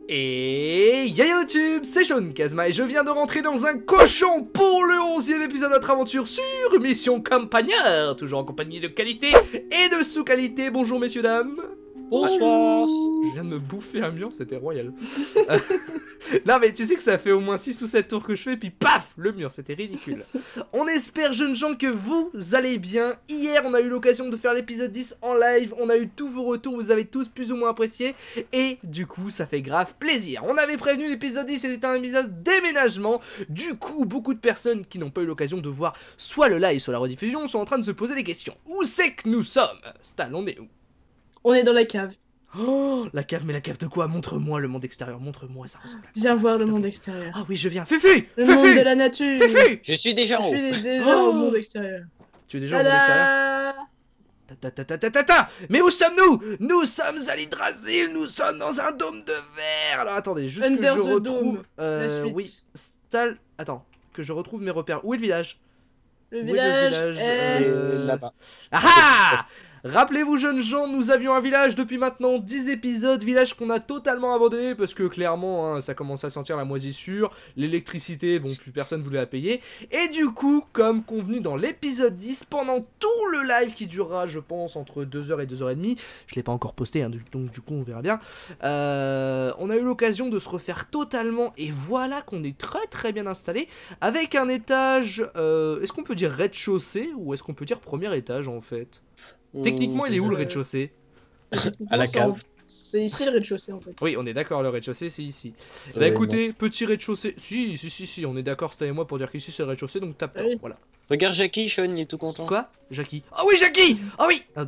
Et y'a YouTube, c'est Sean Kazma et je viens de rentrer dans un cochon pour le 11e épisode de notre aventure sur Mission Campagnard, toujours en compagnie de qualité et de sous-qualité. Bonjour messieurs dames. Bonsoir. Je viens de me bouffer un mur, c'était royal. Non mais tu sais que ça fait au moins 6 ou 7 tours que je fais, puis paf, le mur, c'était ridicule. On espère, jeunes gens, que vous allez bien. Hier, on a eu l'occasion de faire l'épisode 10 en live, on a eu tous vos retours, vous avez tous plus ou moins apprécié, et du coup, ça fait grave plaisir. On avait prévenu l'épisode 10, c'était un épisode déménagement, du coup, beaucoup de personnes qui n'ont pas eu l'occasion de voir soit le live, soit la rediffusion, sont en train de se poser des questions. Où c'est que nous sommes? Stal, on est où? On est dans la cave. Oh, la cave, mais la cave de quoi? Montre-moi le monde extérieur, montre-moi, ça ressemble à quoi? Viens voir le monde extérieur. Ah oui, je viens. Fufu! Le Fufu! monde de la nature. Fufu! Je suis déjà en haut. Je suis déjà Oh. au monde extérieur. Tu es déjà au monde extérieur? Ta. Mais où sommes-nous? Nous sommes à l'Hydrasil, nous sommes dans un dôme de verre. Alors attendez, juste Under que je the retrouve... dome, la suite. Oui, Stal... Attends, que je retrouve mes repères. Où est le village? Le Où est village est... Là-bas. Ah ah! Rappelez-vous, jeunes gens, nous avions un village depuis maintenant 10 épisodes, village qu'on a totalement abandonné parce que clairement, hein, ça commence à sentir la moisissure, l'électricité, bon, plus personne voulait la payer. Et du coup, comme convenu dans l'épisode 10, pendant tout le live qui durera, je pense, entre 2h et 2h30, je l'ai pas encore posté, hein, donc du coup, on verra bien, on a eu l'occasion de se refaire totalement, et voilà qu'on est très bien installé, avec un étage, est-ce qu'on peut dire rez-de-chaussée, ou est-ce qu'on peut dire premier étage, en fait? Techniquement, il est où le rez-de-chaussée? À la cave. C'est ici le rez-de-chaussée en fait. Oui, on est d'accord, le rez-de-chaussée, c'est ici. Bah Ouais, écoutez, petit rez-de-chaussée. Si, on est d'accord, Stan et moi, pour dire qu'ici c'est le rez-de-chaussée, donc tape. Oui. Voilà. Regarde Jackie, Sean, il est tout content. Quoi? Jackie? Oh oui, Jackie! Oh oui! Ah,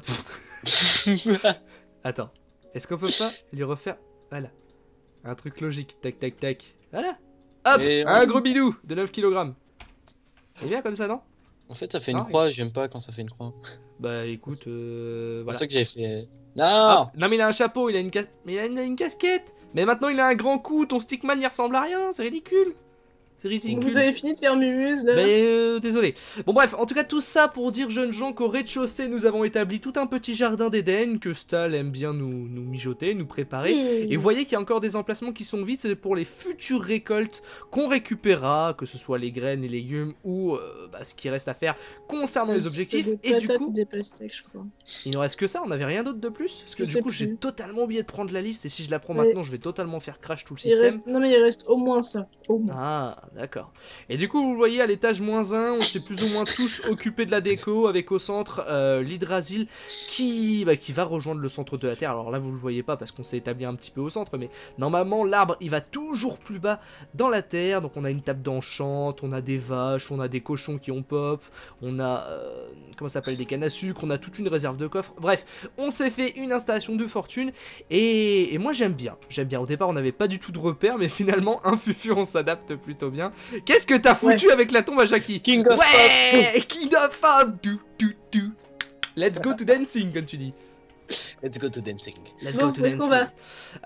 pff. Attends, est-ce qu'on peut pas lui refaire. Voilà. Un truc logique. Tac. Voilà. Hop! Et Un gros bidou de 9 kg. C'est bien comme ça, non? En fait, ça fait une Ah, croix, j'aime pas quand ça fait une croix. Bah écoute, C'est pour voilà. ça que j'avais fait. Non. Ah, non mais il a un chapeau, il a une mais il a une casquette. Mais maintenant il a un grand coup, ton stickman il ressemble à rien, c'est ridicule. C'est ridicule. Vous avez fini de faire Mumuse là? Mais désolé. Bon bref, en tout cas tout ça pour dire, jeunes gens, qu'au rez-de-chaussée nous avons établi tout un petit jardin d'Éden que Stal aime bien nous mijoter, nous préparer. Oui. Et vous voyez qu'il y a encore des emplacements qui sont vides, c'est pour les futures récoltes qu'on récupérera, que ce soit les graines, les légumes ou ce qui reste à faire concernant les objectifs. Des Et du patates coup, et des pastèques, je crois. il nous reste que ça, on n'avait rien d'autre de plus? Parce que Je du sais coup j'ai plus. totalement oublié de prendre la liste et si je la prends Ouais. maintenant je vais totalement faire crash tout le Il système. reste... Non mais il reste au moins ça. Au moins. Ah, d'accord. Et du coup, vous voyez, à l'étage -1, on s'est plus ou moins tous occupés de la déco, avec au centre l'Hydrasil qui va rejoindre le centre de la Terre. Alors là, vous le voyez pas parce qu'on s'est établi un petit peu au centre, mais normalement, l'arbre, il va toujours plus bas dans la Terre. Donc on a une table d'enchant, on a des vaches, on a des cochons qui ont pop, on a, comment ça s'appelle, des cannes à sucre, on a toute une réserve de coffres. Bref, on s'est fait une installation de fortune et moi j'aime bien. Au départ, on n'avait pas du tout de repères, mais finalement, un fufu, on s'adapte plutôt bien. Qu'est-ce que t'as foutu avec la tombe à Jackie? King of Ouais, King of Pop. Do. Let's go to dancing, comme tu dis. Let's go to dancing. Let's Bon, go to où est-ce qu'on dancing.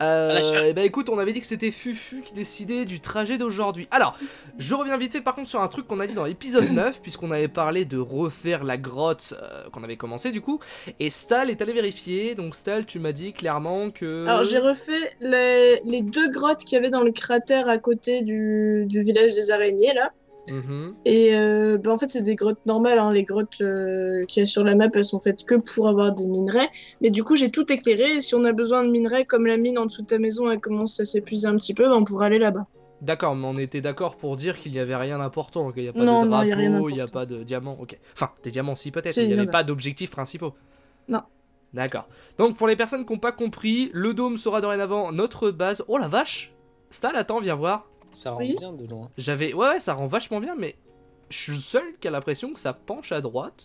va? Bah écoute, on avait dit que c'était Fufu qui décidait du trajet d'aujourd'hui. Alors, je reviens vite fait par contre sur un truc qu'on a dit dans l'épisode 9, puisqu'on avait parlé de refaire la grotte qu'on avait commencé du coup. Et Stal est allé vérifier, donc Stal, tu m'as dit clairement que... Alors j'ai refait les deux grottes qu'il y avait dans le cratère à côté du village des araignées là. Mhm. Et en fait, c'est des grottes normales, hein. Les grottes qu'il y a sur la map, elles sont faites que pour avoir des minerais. Mais du coup, j'ai tout éclairé. Et si on a besoin de minerais, comme la mine en dessous de ta maison, elle commence à s'épuiser un petit peu, on pourra aller là-bas. D'accord, mais on était d'accord pour dire qu'il n'y avait rien d'important, qu'il n'y a pas Non, de non, il y a rien drapeau, il n'y a d'important. pas de diamants, ok. Enfin, des diamants si peut-être, Si, mais il n'y il y en avait a. pas d'objectifs principaux. Non. D'accord. Donc pour les personnes qui n'ont pas compris, le dôme sera dorénavant notre base. Oh la vache! Stal, attends, viens voir. Ça rend Oui. bien de loin. Ouais, ça rend vachement bien, mais je suis le seul qui a l'impression que ça penche à droite.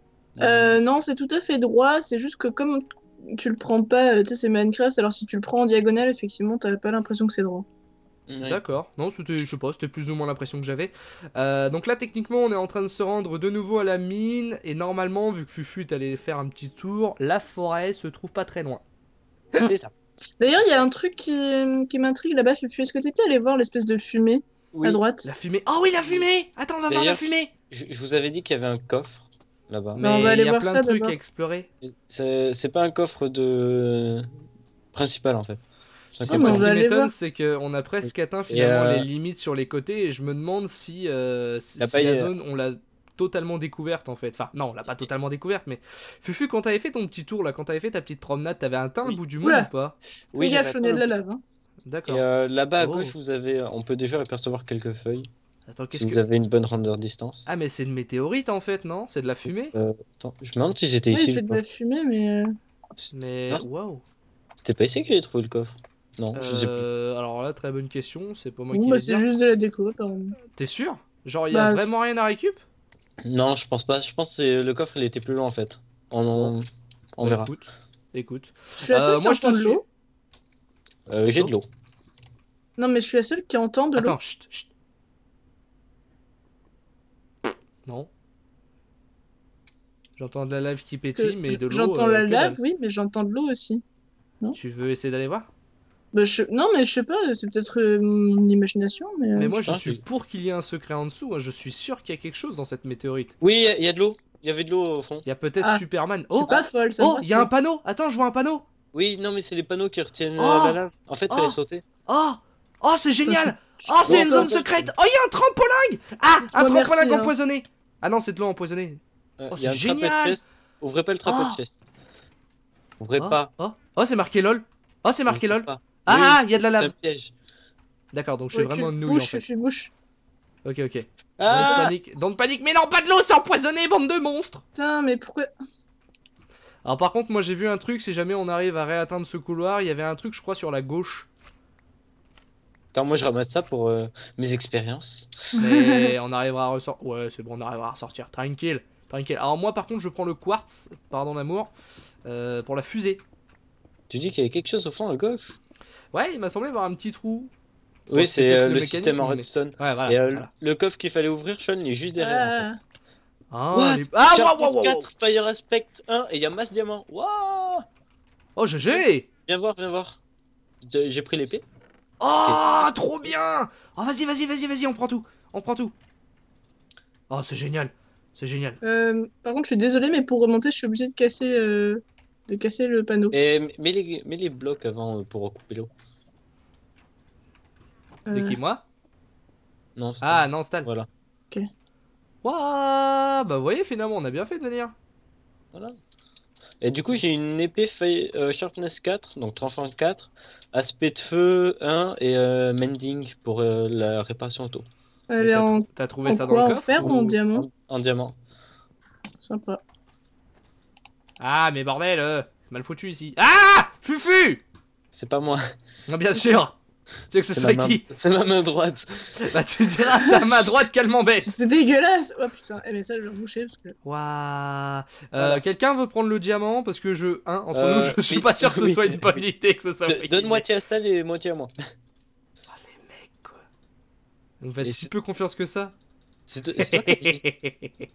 Non, c'est tout à fait droit. C'est juste que comme tu le prends pas, tu sais, c'est Minecraft, alors si tu le prends en diagonale, effectivement, t'as pas l'impression que c'est droit. Ouais. D'accord, non, c'était, je sais pas, c'était plus ou moins l'impression que j'avais. Donc là, techniquement, on est en train de se rendre de nouveau à la mine, et normalement, vu que Fufu est allé faire un petit tour, la forêt se trouve pas très loin. C'est ça. D'ailleurs, il y a un truc qui m'intrigue là-bas, Fufu. Est-ce que t'étais allé voir l'espèce de fumée Oui. à droite? La fumée. Oh oui, la fumée! Attends, on va voir la D'ailleurs, fumée! Je vous avais dit qu'il y avait un coffre là-bas. Bah, on Mais va aller il y a voir plein ça de trucs d'abord. à explorer. C'est pas un coffre de principal en fait. C'est mais pas on ce va qui aller m'étonne, voir. c'est qu'on a presque atteint finalement Et les limites sur les côtés et je me demande si, si T'as pas la eu- zone on l'a totalement découverte en fait. Enfin non, on l'a pas totalement découverte mais Fufu, quand t'avais fait ton petit tour là, quand t'avais fait ta petite promenade, t'avais atteint le Oui. bout du monde Oula. ou pas? Oui, Fais j'avais gaffe, on est de atteint la le- lave. Hein. D'accord. Et là-bas à Oh. gauche, on peut déjà apercevoir quelques feuilles. Attends, Si qu'est-ce vous que... avez une bonne render distance. Ah mais c'est une météorite en fait, non? C'est de la fumée? Attends, je me demande si c'était Oui, ici c'est le de la coffre. fumée, mais. Mais Non, waouh. c'était pas ici que j'ai trouvé le coffre. Non, je sais plus. Alors là, très bonne question, c'est pas moi Bon, qui bah, vais te c'est dire. juste de la déco, apparemment. T'es sûr? Genre y a Bah, vraiment rien à récup? Non, je pense pas. Je pense que le coffre il était plus loin en fait. On Bah, verra. Écoute. Je suis la seule qui moi je te entend de suis. l'eau. J'ai de l'eau. Non, mais je suis la seule qui entend de l'eau. Attends, chut, chut. Non. J'entends de la lave qui pétille, mais de l'eau. J'entends la que lave, dalle. oui, mais j'entends de l'eau aussi. Tu veux essayer d'aller voir? Bah, non, mais je sais pas, c'est peut-être mon imagination, mais. Mais moi je Ah, suis oui. pour qu'il y ait un secret en dessous, hein. Je suis sûr qu'il y a quelque chose dans cette météorite. Oui, il y a de l'eau. Il y avait de l'eau au fond. Il y a peut-être Ah. Superman. Je suis Oh! pas folle, ça me Oh! Il y a un rassure. panneau! Attends, je vois un panneau! Oui, non, mais c'est les panneaux qui retiennent Oh la lave. En fait, Oh fallait sauter. Oh! Oh, c'est génial! Je- Oh, c'est Bon, une zone attends, secrète! Oh, il y a un trampoline! Ah! Un Ouais, merci, trampoline hein. empoisonné! Ah non, c'est de l'eau empoisonnée. Oh, Il y a c'est un trapèze génial. chest. Ouvrez pas le trapèze Oh. chest. Ouvrez Oh, pas. oh, oh, c'est marqué LOL. Oh, c'est marqué Ouvrez LOL. pas. Ah, Oui, il y a de la c'est lave. un piège. D'accord, donc je suis Recule, vraiment une nouille en bouche, fait. je suis bouche. Ok, ok. Don't Ah panique, don't panique. Mais non, pas de l'eau, c'est empoisonné, bande de monstres. Putain, mais pourquoi. Alors par contre, moi j'ai vu un truc, si jamais on arrive à réatteindre ce couloir, il y avait un truc, je crois, sur la gauche. Attends, moi je ramasse ça pour mes expériences. Mais on arrivera à ressortir. Ouais, c'est bon, on arrivera à ressortir. Tranquille, tranquille. Alors moi par contre, je prends le quartz, pardon d'amour, pour la fusée. Tu dis qu'il y avait quelque chose au fond à gauche? Ouais, il m'a semblé voir un petit trou. Oui, c'était c'est peut-être le le système en mécanisme, redstone. Ouais, voilà. Et voilà. le coffre qu'il fallait ouvrir, Sean, il est juste derrière en fait. Ah, What? les- ah, Sharpness waouh, waouh, waouh. 4, Fire Aspect 1 et il y a masse diamant. Waouh! Oh, GG. Viens voir, viens voir. J'ai pris l'épée. Oh, trop bien. Oh, vas-y, vas-y, vas-y, vas-y, on prend tout. On prend tout. Oh, c'est génial. C'est génial. Par contre, je suis désolée, mais pour remonter, je suis obligée de casser le panneau. Et mets les blocs avant pour recouper l'eau. De qui, moi? Non, c'était... Ah, non, Stal. Voilà. Waouh, bah vous voyez, finalement, on a bien fait de venir. Voilà. Et du coup, j'ai une épée Sharpness 4, donc tranchant 4, aspect de feu 1 et mending pour la réparation auto. Elle est en T'as trouvé en ça quoi, dans en le coffre fer ou en ou- diamant? En diamant. Sympa. Ah, mais bordel, c'est mal foutu ici. Ah, Fufu. C'est pas moi. Non, bien sûr. Tu veux que ce soit qui? C'est ma main droite. Bah tu diras ta main droite qu'elle m'embête. C'est dégueulasse! Oh putain, mais ça, je vais reboucher parce que. Waouh. Voilà. Quelqu'un veut prendre le diamant parce que entre nous, je suis oui. pas sûr que ce Oui. soit une bonne idée que ce soit. Donne moitié à Stal et moitié à moi. Ah, les mecs quoi. Vous me faites Et si c'est- peu confiance que ça. C'est toi qui dis.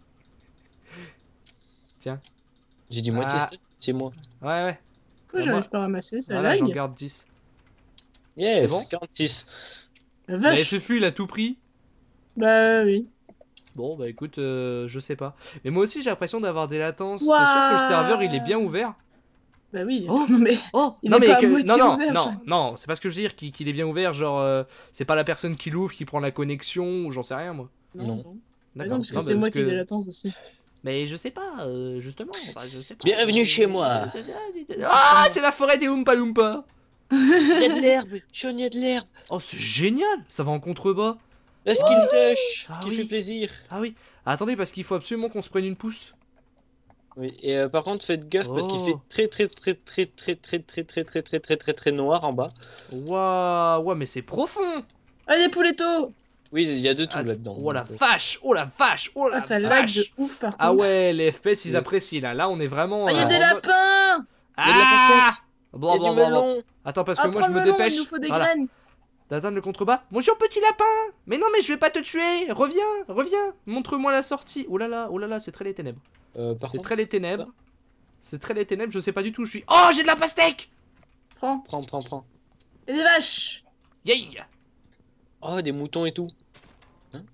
J'ai dit moitié Ah. Stal, c'est moi. Ouais, ouais. Pourquoi Ah, j'arrive moi- pas à ramasser? Ça Voilà, j'en lag? garde 10. Yes, C'est bon 46. La Mais vache! Fufu, il a tout pris. Bah oui. Bon, bah écoute, je sais pas. Mais moi aussi, j'ai l'impression d'avoir des latences. T'es Ouah. sûr que le serveur, il est bien ouvert? Bah oui. Oh. Non mais. Oh, Il non est mais pas à que- moitié non non ouvert, non ça. non, c'est pas ce que je veux dire qu'il est bien ouvert, genre c'est pas la personne qui l'ouvre qui prend la connexion ou j'en sais rien moi. Non. Bah D'accord. non, parce que Non, c'est bah, moi parce qui ai que- des latences aussi. Mais je sais pas, justement, bah, je sais pas. Bienvenue chez moi. Ah, c'est la forêt des Oompa Loompa. Il y a de l'herbe, Sean, il y a de l'herbe. Oh, c'est génial, ça va en contrebas. La skill touch, Ah qui oui. fait plaisir. Ah oui. Ah, attendez parce qu'il faut absolument qu'on se prenne une pousse. Oui, et par contre, faites gaffe parce qu'il fait Oh. très noir en bas. Waouh, ouais, mais c'est profond. Allez, pouletto! Oui, il y a de tout Ah, là-dedans. Oh la vache, oh la vache, oh la Ah, ça lag vache. de ouf par contre. Ah ouais, les FPS ils Oui. apprécient là. Là, on est vraiment. Ah, y a des en mode- lapins! Il y a de la Ah. Il y a du Blablabla. melon. Attends, parce que Ah, moi prends je le me melon, dépêche il nous faut des voilà, graines! d'atteindre le contrebas. Bonjour petit lapin. Mais non, mais je vais pas te tuer. Reviens, reviens. Montre-moi la sortie. Oh là là, c'est très les ténèbres. Par C'est contre, très les ténèbres. C'est très les ténèbres, je sais pas du tout où je suis. Oh, j'ai de la pastèque. Prends. Prends. Et des vaches! Yay. Oh, des moutons et tout.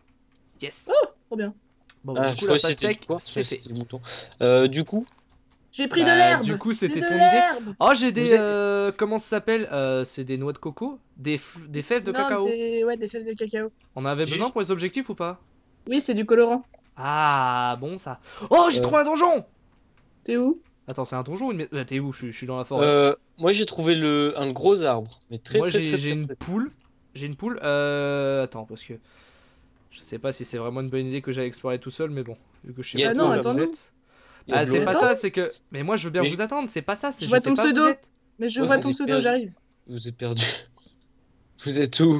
Yes. Trop bien. Bon, Ah, bah, je du coup, crois la que c'était pastèque, quoi c'est Je crois que fait. c'était des moutons. Du coup, J'ai pris de Bah, l'herbe. du coup, J'ai c'était de ton idée. l'herbe. Oh, j'ai des. Vous êtes- Comment ça s'appelle c'est des noix de coco? Des fèves de Non, cacao. ouais, des fèves de cacao. On en avait Juste- besoin pour les objectifs ou pas? Oui, c'est du colorant. Ah, bon ça. Oh, j'ai trouvé un donjon! T'es où? Attends, c'est un donjon ou une t'es où? Je suis dans la forêt. Moi j'ai trouvé un gros arbre, mais très Moi, très très j'ai très, une très- poule. J'ai une poule. Attends, parce que. Je sais pas si c'est vraiment une bonne idée que j'aille explorer tout seul, mais bon. Vu que je sais Il y a pas de trop l'eau, où là, vous attends-nous. êtes. Il y a Ah, de c'est l'eau. pas Attends. ça, c'est que. Mais moi, je veux bien Mais vous attendre, c'est pas ça. Je Je vois sais ton pas où vous pseudo. êtes. Mais je Ouais, vois vous ton êtes pseudo, perdu. j'arrive. Je vous ai perdu. Vous êtes où?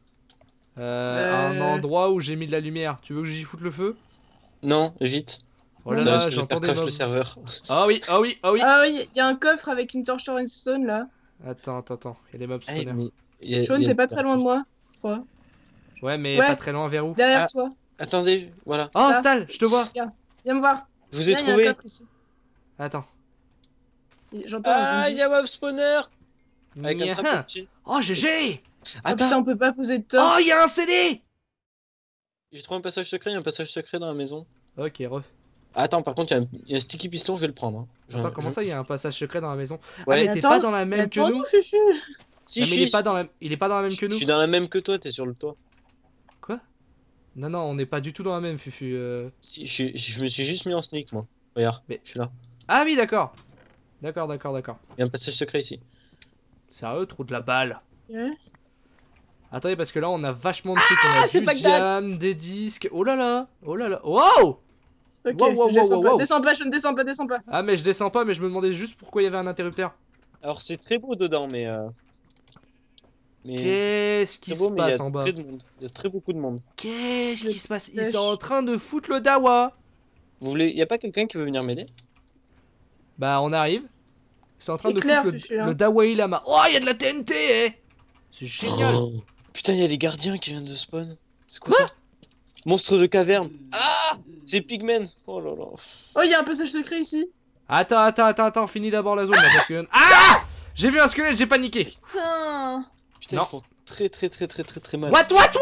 Un endroit où j'ai mis de la lumière. Tu veux que j'y foute le feu? Non, vite. Oh là Ça là, risque de j'entends faire des crash le mobs. serveur. Ah oui, ah oui, ah oui. Ah oui, il y a un coffre avec une torche sur stone là. Attends, il y a des mobs Ah, spawners. mais il y a- Sean, il y a- t'es pas très loin de moi, je crois. Ouais, mais Ouais. pas très loin vers où? Derrière Ah. toi. Attendez, voilà. Oh, Là. Stal, je te vois. Regarde, viens me voir. Je vous ai Viens, il y a un trouvé. coffre ici. Attends. J'entends un Ah, zombie. il y a Mob Spawner avec un Nya. trapèze. Oh, GG. Ah Attends, putain, on peut pas poser de torche. Oh, il y a un CD. j'ai trouvé un passage secret, il y a un passage secret dans la maison. Ok, re. Attends, par contre, il y a un sticky piston, je vais le prendre. Hein. Attends, comment ça, il y a un passage secret dans la maison? Ah, Ouais. mais t'es Attends, pas dans la même que nous? Attends-nous, Fufu. Si, Ah, mais il est si, pas dans la... il est pas dans la même que je nous? suis dans la même que toi, t'es sur le toit. Quoi? Non, non, on n'est pas du tout dans la même, Fufu. Si, je me suis juste mis en sneak, moi. Regarde, Mais- je suis là. Ah oui, d'accord. D'accord. Il y a un passage secret ici. Sérieux, trop de la balle. Ouais. Attendez, parce que là, on a vachement de trucs. On a c'est du Bagdad. diam, des disques. Oh là là. Oh là là. Wow! Ok, Wow, je descends pas. wow. Descends pas, Sean, descends pas. Ah, mais je descends pas, mais je me demandais juste pourquoi il y avait un interrupteur. Alors, c'est très beau dedans, mais. Mais. Qu'est-ce c'est qui très beau, se mais il y passe a en bas? très de monde. Il y a très beaucoup de monde. Qu'est-ce Je qui se passe? Ils pêche. sont en train de foutre le dawa. Vous voulez. Y a pas quelqu'un qui veut venir m'aider? Bah, on arrive. Ils sont en train de Éclair, foutre Fufu, hein. le Dawai Lama. Oh, il y a de la TNT, eh! C'est génial. Oh. Putain, il y a les gardiens qui viennent de spawn. C'est quoi ça? Monstre de caverne. Ah! C'est Pigmen. Oh là là. Oh, il y a un passage secret ici. Attends, finis d'abord la zone là, parce que... Ah! J'ai vu un squelette, j'ai paniqué. Putain. Putain, Non. ils font très mal. What?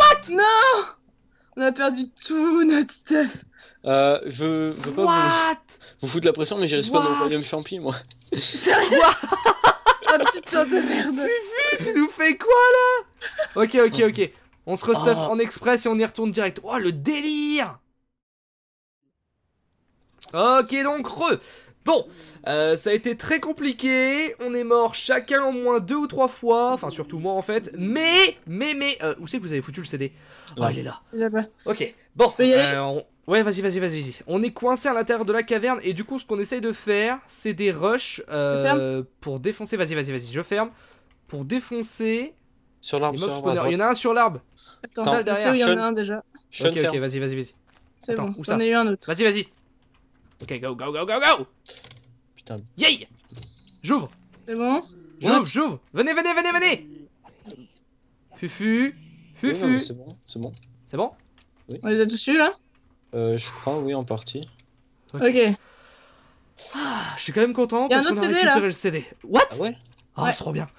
On a perdu tout notre stuff. Je veux pas What? vous foutre la pression, mais j'ai respawn dans le What? royaume champi, moi. Sérieux? Ah putain de merde. Tu nous fais quoi là? Ok. On se restuff Ah. en express et on y retourne direct. Oh, le délire! Ok, donc, Bon, ça a été très compliqué. On est mort chacun au moins 2 ou 3 fois. Enfin, surtout moi en fait. Mais, où c'est que vous avez foutu le CD? Oh, Ouais. il est là. Là-bas. Ok, bon. peux y aller Ouais, vas-y. On est coincé à l'intérieur de la caverne et du coup, ce qu'on essaye de faire, c'est des rushs pour défoncer. Vas-y, je ferme. Pour défoncer Sur les l'arbre, mobs sur l'arbre. à spawners. Il y en droite. a un sur l'arbre. Attends, Stal je derrière. sais où il y en Sean. a un déjà. Sean, Ok, ferme. vas-y. C'est Attends, bon, où j'en ça ai eu un autre. Vas-y. Ok, go. Putain. Yay! J'ouvre. C'est bon? J'ouvre. Venez. Fufu. Oui, non, mais c'est bon, c'est bon. C'est bon? On les a tous eus là? Je crois, oui, en partie. Ok. Ah, je suis quand même content Y a un parce qu'on autre a CD, récupéré là. le CD. What? Ah ouais? Oh, Ouais. c'est trop bien.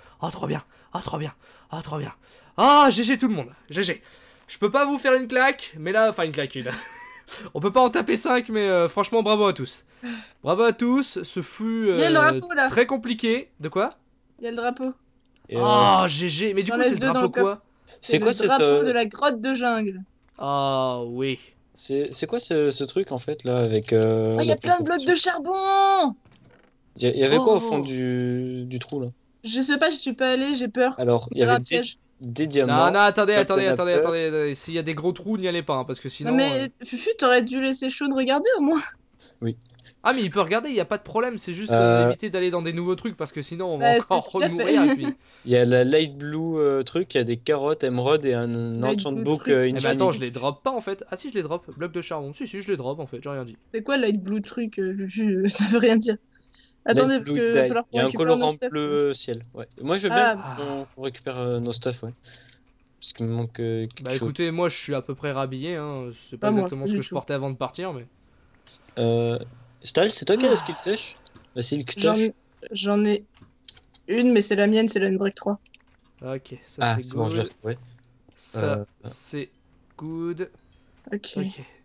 Ah, GG tout le monde. GG. Je peux pas vous faire une claque, mais là, enfin une claque. On peut pas en taper 5, mais franchement, bravo à tous. Ce fut Il y a le drapeau, là. très compliqué. De quoi? Il y a le drapeau. Et, Oh, GG. Mais du J'en coup, c'est laisse le deux dans drapeau le quoi? c'est quoi le cette. drapeau de la grotte de jungle? Oh, oui. C'est quoi ce truc en fait là avec. Oh, il y a plein de blocs de charbon! Il y avait quoi au Oh. fond du trou là? Je sais pas, je suis pas allé, j'ai peur. Alors, il y Dirait avait un piège. des diamants. Non, attendez. Captain S'il y a des gros trous, n'y allez pas, hein, parce que sinon. Non mais Fufu, t'aurais dû laisser Sean regarder au moins. Ah, mais il peut regarder, il y a pas de problème. C'est juste éviter d'aller dans des nouveaux trucs, parce que sinon, on va Ouais, encore c'est ce qu'il a remourir. fait. Et puis... Il y a la light blue truc, il y a des carottes, émeraude et un Light enchant blue book truc, c'est Eh ben Fini. attends, je les drop pas en fait. Ah si, je les drop. Bloc de charbon. Si, je les drop en fait, j'ai rien dit. C'est quoi light blue truc, Fufu? Ça veut rien dire. Attendez, parce que va falloir Il y qu'on a un récupère nos colorant stuff. bleu ciel. Ouais. Moi je veux Ah, bien bah. qu'on récupère nos stuff, ouais. Parce qu'il me manque quelque Bah chose. écoutez, moi je suis à peu près rhabillé, hein. C'est pas Pas moi, exactement pas ce du que je tout. portais avant de partir, mais. Stal, c'est toi qui as la skill touch? Bah c'est le J'en touch. j'en ai une, mais c'est la mienne, c'est la break 3. Ok, ça Ah, c'est c'est bon, je l'ai good. retrouvé. Ça c'est good. Ok. Ok.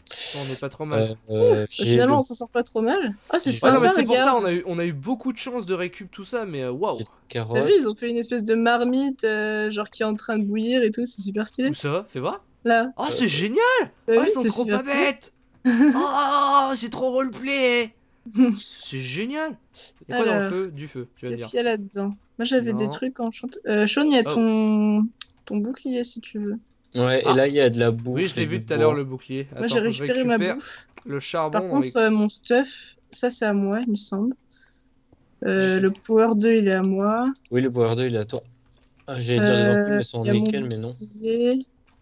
On est pas trop mal. Finalement, on s'en sort pas trop mal. Ah, c'est Ouais, Ouais, non, mais sympa, c'est pour ça, regarde. on a eu beaucoup de chance de récup tout ça, mais waouh. j'ai T'as vu, carottes. ils ont fait une espèce de marmite, genre qui est en train de bouillir et tout, c'est super stylé. Où ça? Fais voir. Là, Oh, c'est génial! t'as Oh, vu, ils sont c'est trop super pas stylé. bêtes! Oh, c'est trop roleplay! C'est génial! Y'a quoi dans le Alors, feu? Du feu, tu vas me qu'est-ce dire. qu'il y a là-dedans? Moi, j'avais des Non. trucs enchantés. Sean, il y a Oh. ton bouclier si tu veux. Ouais, Ah. et là il y a de la bouffe. Oui, je l'ai et vu du tout à l'heure bois. le bouclier. Moi, Attends, j'ai que je récupéré ma récupère bouffe. le charbon. Par contre, mon stuff, ça, c'est à moi, il me semble. Le Power 2, il est à moi. Oui, le Power 2 il est à toi. Ah, j'allais dire les ampoules, mais elles sont Il y a mon nickel, mais non. bouclier.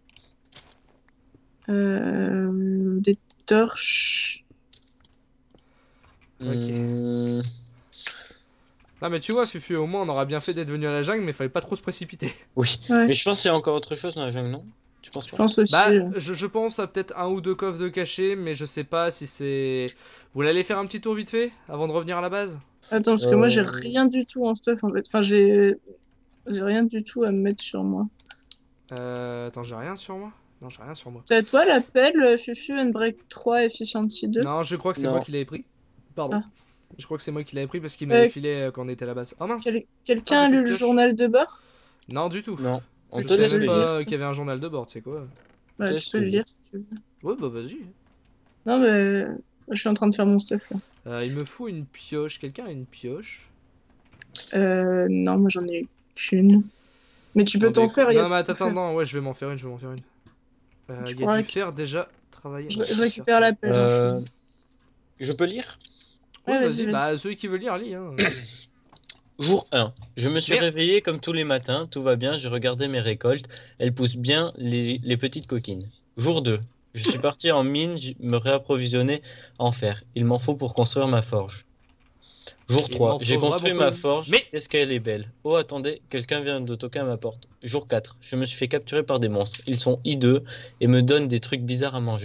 Des torches. Ok. Hmm, Non, mais tu vois, Fufu, au moins on aura bien fait d'être venu à la jungle, mais fallait pas trop se précipiter. Oui, Ouais. mais je pense qu'il y a encore autre chose dans la jungle, non? Tu penses Je pas? pense aussi. Bah, je pense à peut-être un ou deux coffres de cachés, mais je sais pas si c'est. Vous voulez aller faire un petit tour vite fait avant de revenir à la base? Attends, parce que moi, j'ai Euh, rien du tout en stuff, en fait. Enfin, j'ai rien du tout à mettre sur moi. Attends, j'ai rien sur moi? Non, j'ai rien sur moi. C'est à toi l'appel, Fufu and Break 3 Efficiency 2? Non, je crois que c'est Non. moi qui l'avais pris. Pardon. Ah. Je crois que c'est moi qui l'avais pris parce qu'il m'avait Euh, filé quand on était à la base. Oh mince! Quelqu'un Ah, a j'ai lu plus de le pioche. journal de bord? Non, du tout. Non. On Je te savais laisse même le lire. pas qu'il y avait un journal de bord, tu sais quoi? Bah, Test tu peux le le lire si tu veux. Ouais, bah vas-y. Non, mais je suis en train de faire mon stuff là. Il me faut une pioche. Quelqu'un a une pioche? Non, moi j'en ai qu'une. Mais tu peux t'en Attendez, faire, il y a non, mais de quoi attends, faire. non, ouais, je vais m'en faire une, je vais m'en faire une. Tu Il y a pourras du fer déjà travaillé. Je Non, je du récupère fer. l'appel. Hein, Euh, Je peux lire? Ouais, Ouais, vas-y, vas-y, vas-y. bah celui qui veut lire, lit. Hein. Jour 1. Je me suis Merde. réveillé comme tous les matins, tout va bien, j'ai regardé mes récoltes, elles poussent bien les petites coquines. Jour 2. Je suis parti en mine, me réapprovisionner en fer. Il m'en faut pour construire ma forge. Jour Il 3. m'en J'ai faut construit vraiment ma peu. forge. Mais- Qu'est-ce qu'elle est belle. Oh, attendez, quelqu'un vient de toquer à ma porte. Jour 4. Je me suis fait capturer par des monstres. Ils sont hideux et me donnent des trucs bizarres à manger.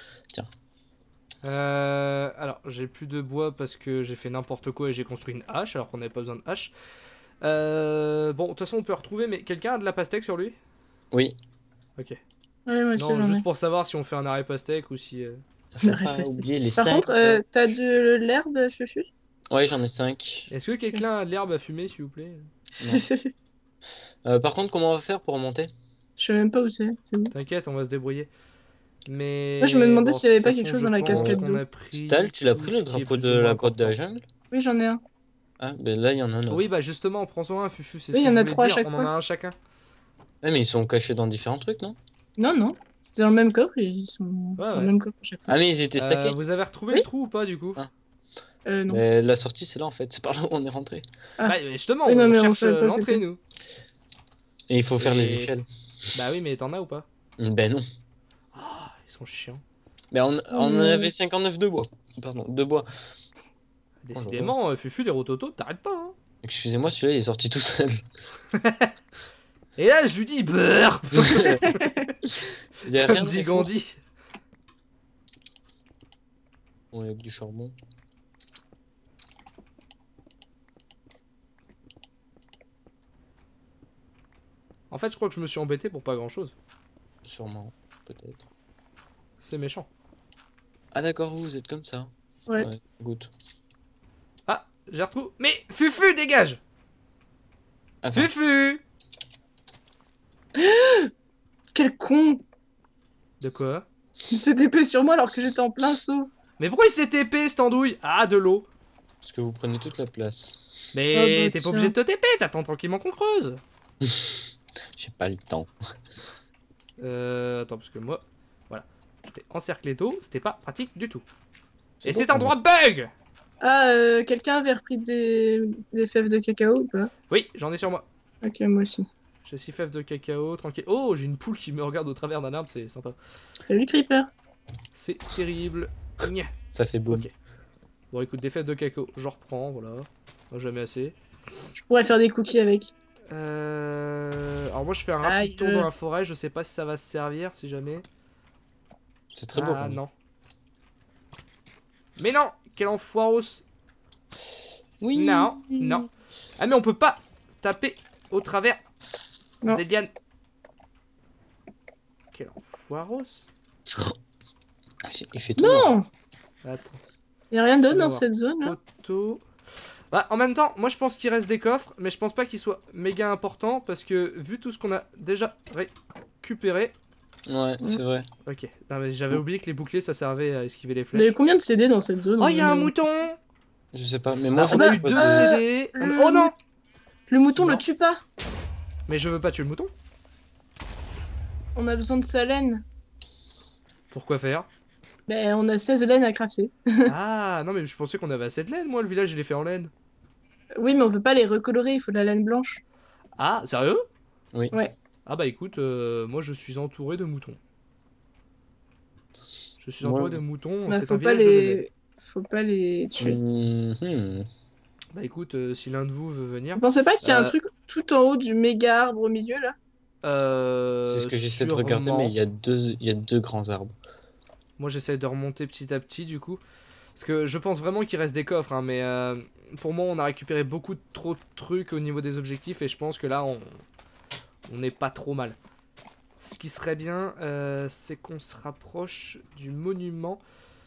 Alors, j'ai plus de bois parce que j'ai fait n'importe quoi et j'ai construit une hache alors qu'on n'avait pas besoin de hache. Bon, de toute façon, on peut retrouver, mais quelqu'un a de la pastèque sur lui? Oui. Ok. Ouais, moi aussi Non, j'en ai. juste pour savoir si on fait un arrêt pastèque ou si. Faut Arrête, pas reste. oublier les Par sacs. contre, t'as de l'herbe, Fufu? Ouais, j'en ai 5. Est-ce que quelqu'un a de l'herbe à fumer, s'il vous plaît? Par contre, comment on va faire pour remonter? Je sais même pas où c'est. C'est où? T'inquiète, on va se débrouiller. Mais. Moi, je me demandais bon, s'il y avait de pas toute quelque façon, chose je dans la pense cascade qu'on d'eau. a pris Stal, tu l'as tout pris ce le qui est drapeau plus de ou moins la grotte de la important. jungle? Oui, j'en ai un. Ah, ben là, il y en a un autre. Oui, bah justement, prends-en un, Fufu, c'est Oui, ce il y que en je a voulais 3 à dire, chaque on en fois. a un chacun. Ouais, mais ils sont cachés dans différents trucs, non? Non, non. C'était dans le même coffre, ils sont Ouais, dans ouais. le même coffre à chaque fois. Ah, mais ils étaient stackés. Vous avez retrouvé Oui. le trou ou pas, du coup? Ah. Non. Mais la sortie, c'est là en fait. C'est par là où on est rentré. Ah. Bah, justement, Oui, non, on mais on cherche savait pas où l'entrée, c'était. nous. Et il faut faire les Et- échelles. Bah oui, mais t'en as ou pas? Ben non. Ah, ils sont chiants. Mais on en Ouais. avait 59 de bois. Pardon, de bois. Décidément, Fufu, les rototos, t'arrêtes pas, hein. Excusez-moi, celui-là, il est sorti tout seul. Et là, je lui dis, beurre. Il y a Comme rien dit de fou. Gandhi. On a du charbon. En fait, je crois que je me suis embêté pour pas grand chose. Sûrement, peut-être. C'est méchant. Ah d'accord, vous êtes comme ça. Ouais. Good. Ah, j'ai retrouvé. Mais Fufu, dégage. Attends. Fufu. Quel con! De quoi? Il s'est épée sur moi alors que j'étais en plein saut. Mais pourquoi il s'est TP, cette andouille? Ah, de l'eau. Parce que vous prenez toute la place. Mais Ah bah, t'es tiens. pas obligé de te TP, t'attends tranquillement qu'on creuse. J'ai pas le temps. Attends, parce que moi, voilà, j'étais encerclé d'eau, c'était pas pratique du tout. Et bon cet pour endroit bug. Ah, quelqu'un avait repris des fèves de cacao ou pas? Oui, j'en ai sur moi. Ok, moi aussi. J'ai 6 fèves de cacao, tranquille. Oh, j'ai une poule qui me regarde au travers d'un arbre, c'est sympa. Salut Creeper. C'est terrible. Nya. Ça fait beau. Ok. Bon, écoute, des fèves de cacao, j'en reprends, voilà. Jamais assez. Je pourrais faire des cookies avec. Alors moi je fais un rapide Aïe. tour dans la forêt, je sais pas si ça va se servir si jamais. C'est très beau. Ah quand même. non. Mais non, quel enfoiros. Oui. Non, non. Ah mais on peut pas taper au travers Non. des lianes. Quel enfoiros. Il fait tout noir. Non, Attends. y a rien d'autre On va dans voir. cette zone là. Poteau. Bah, en même temps, moi je pense qu'il reste des coffres, mais je pense pas qu'ils soient méga importants parce que vu tout ce qu'on a déjà récupéré. Ouais, c'est vrai. Ok, non, mais j'avais oublié que les boucliers ça servait à esquiver les Il y avait flèches. combien de CD dans cette zone? Oh, il y a un mouton! Je sais pas, mais moi, Ah, on a eu je- 2 CD. Oh non! Le mouton Non. le tue pas. Mais je veux pas tuer le mouton. On a besoin de sa laine. Pourquoi faire? Ben, on a 16 laines à crafter. Ah, non, mais je pensais qu'on avait assez de laine, moi, le village il est fait en laine. Oui, mais on peut pas les recolorer, il faut de la laine blanche. Ah, sérieux? Oui. Ouais. Ah bah écoute, moi je suis entouré de moutons. Je suis Ouais. entouré de moutons, Bah, c'est un village de Venelle. faut pas les tuer. Mhm. Bah écoute, si l'un de vous veut venir... Vous pensez pas qu'il y a un Euh, truc tout en haut du méga arbre au milieu là? C'est ce que j'essaie de regarder, sûrement. mais il y a deux grands arbres. Moi j'essaie de remonter petit à petit du coup. Parce que je pense vraiment qu'il reste des coffres, hein, mais pour moi on a récupéré beaucoup trop de trucs au niveau des objectifs et je pense que là on n'est pas trop mal. Ce qui serait bien, c'est qu'on se rapproche du monument.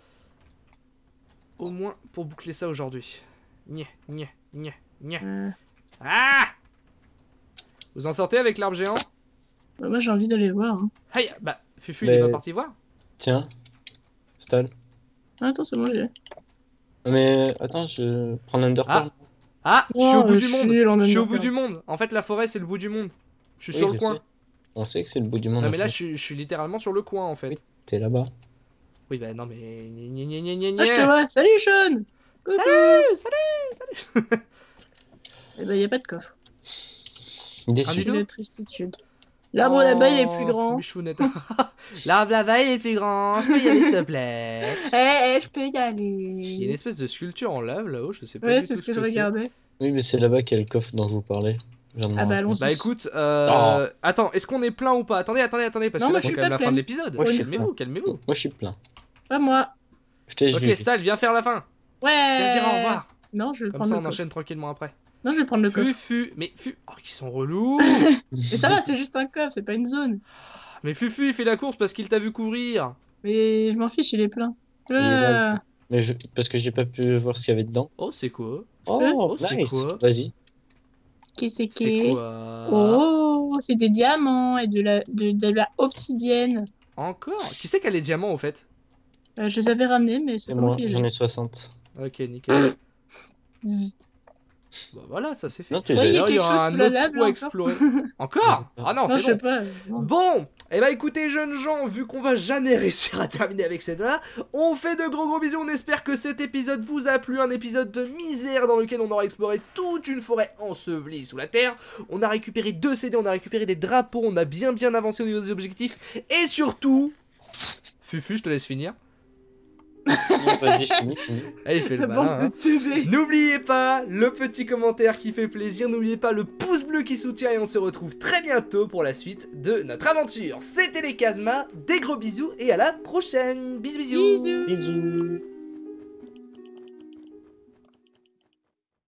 Au moins pour boucler ça aujourd'hui. Nya, nya, nya, nya. Ah! Vous en sortez avec l'arbre géant? Bah, moi j'ai envie d'aller voir. Hein. Aïe, bah Fufu il Mais- est pas parti voir. Tiens, Stal. Ah, attends, c'est bon, j'y vais. Mais attends, je prends l'Underpearl. Ah, je suis au Oh, bout je du suis monde. nul en Je suis au Underpearl. bout du monde. En fait la forêt c'est le bout du monde. Je suis Oui, sur le je coin. sais. On sait que c'est le bout du monde. Non en mais là fait. je suis littéralement sur le coin en fait. Oui. T'es là-bas. Oui bah non mais... gna, gna, gna, gna, gna. Ah, je te vois. Salut, Sean. Coucou. Salut. Eh ben, y a pas de coffre. Ah, Déçu. dis C'est donc. la tristitude. L'arbre là-bas, il est plus grand. Michounette. L'arbre là-bas il est plus grand. Je peux y aller s'il te plaît. Je peux y Il y a une aller. espèce de sculpture en lave là-haut, je sais pas Ouais, du c'est tout ce que je c'est. regardais. Oui, mais c'est là-bas qu'il y a le coffre dont je vous parlais. Je viens de me Ah bah, rappeler. allons-y. Bah écoute, Oh. attends, est-ce qu'on est plein ou pas? Attendez, parce Non, que moi, là je c'est suis quand même pas la fin pleine. de l'épisode. Moi, je suis Calmez-vous, calmez-vous. Moi, je suis plein. Pas moi. Je t'ai Ok, jugé. Stal, viens faire la fin. Ouais. Viens dire au revoir. Non, je vais Comme prendre ça le on coffre. enchaîne tranquillement après. Non, je vais prendre le coffre. Fufu, mais oh qu'ils sont relous. Mais ça va, c'est juste un coffre, c'est pas une zone. Mais Fufu il fait la course parce qu'il t'a vu courir. Mais je m'en fiche, il est plein. Il est là, Mais parce que j'ai pas pu voir ce qu'il y avait dedans. Oh c'est quoi? Oh, c'est nice. quoi Vas-y. Qu'est-ce C'est que quoi? Oh, c'est des diamants et de la obsidienne. Encore? Qui c'est qui a les diamants au fait? Je les avais ramenés, mais c'est C'est pas moi, moi qui les j'en ai. ai 60. Ok, nickel. Zi. Bah voilà, ça c'est fait. Non, tu Ouais, les il y a as. D'ailleurs, il y quelque aura chose un sous la autre lave, trou là, à encore explorer. Encore? Ah non, Non, c'est je sais bon. pas. Non. Bon, et bah écoutez jeunes gens, vu qu'on va jamais réussir à terminer avec cette là, on fait de gros bisous, on espère que cet épisode vous a plu, un épisode de misère dans lequel on aura exploré toute une forêt ensevelie sous la terre, on a récupéré 2 CD, on a récupéré des drapeaux, on a bien avancé au niveau des objectifs, et surtout... Fufu, je te laisse finir. Non, vas-y, finis. Allez, il fait le La malin, bande hein. de TV. N'oubliez pas le petit commentaire qui fait plaisir, n'oubliez pas le pouce bleu qui soutient et on se retrouve très bientôt pour la suite de notre aventure. C'était les Kazma, des gros bisous et à la prochaine. Bisous. Bisous. Bisous.